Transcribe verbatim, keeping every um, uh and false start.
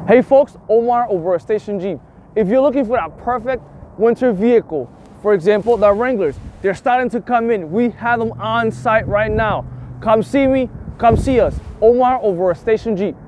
Hey folks, Omar over at Station Jeep. If you're looking for that perfect winter vehicle, for example, the Wranglers, they're starting to come in. We have them on site right now. Come see me, come see us. Omar over at Station Jeep.